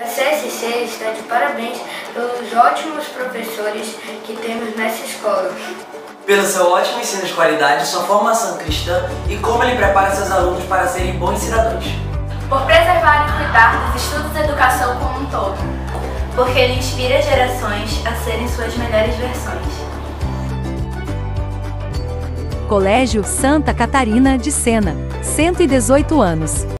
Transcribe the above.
CSC está de parabéns pelos ótimos professores que temos nessa escola. Pelo seu ótimo ensino de qualidade, sua formação cristã e como ele prepara seus alunos para serem bons cidadãos. Por preservar e cuidar dos estudos da educação como um todo. Porque ele inspira gerações a serem suas melhores versões. Colégio Santa Catarina de Sena, 118 anos.